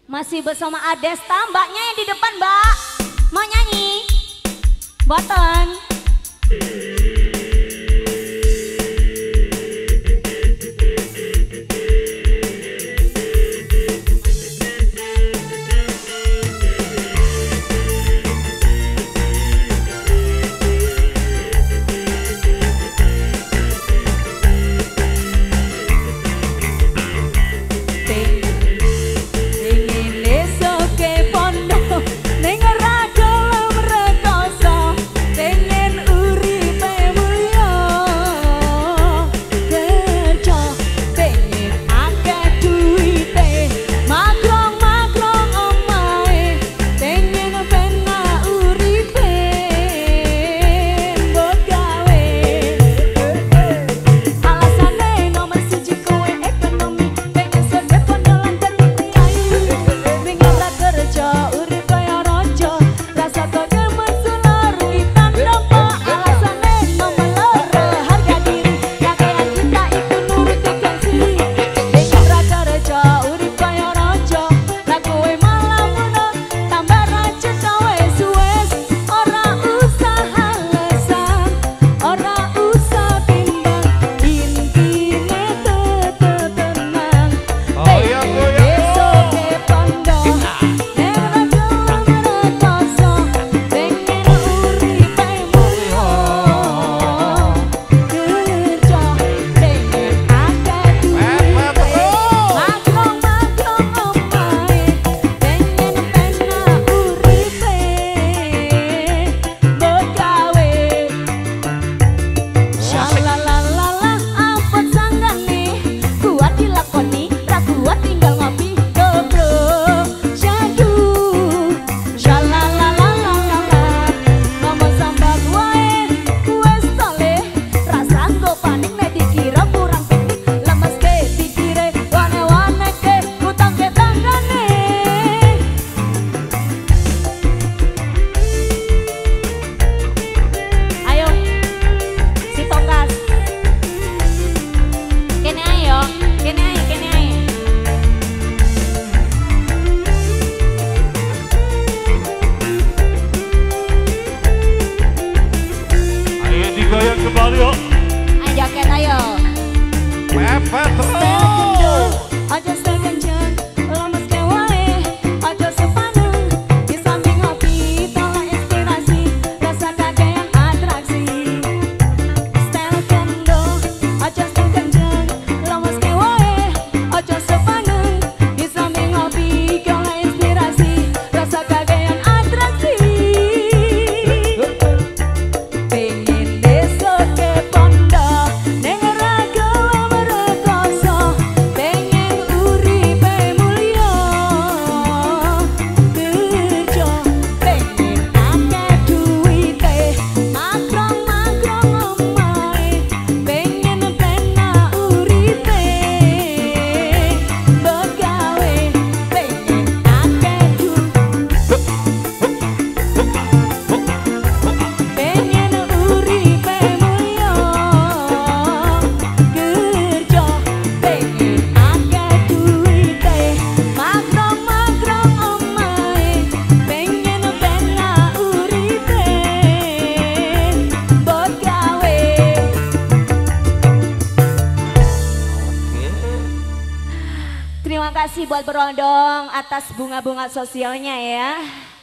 Masih bersama Adesta, mbaknya yang di depan mbak. Mau nyanyi? Boten. Kembali yuk. Ajakan ayo. Mepet terus. Aja sekencan, lemes kewae, aja sepaneng, di samping ngopi, tolak inspirasi, rasa kakean atraksi. Style kendo, aja sekencan, lemes kewae, aja sepaneng, di samping ngopi, tolak inspirasi, rasa kakean atraksi. Terima kasih buat berondong atas bunga-bunga sosialnya ya.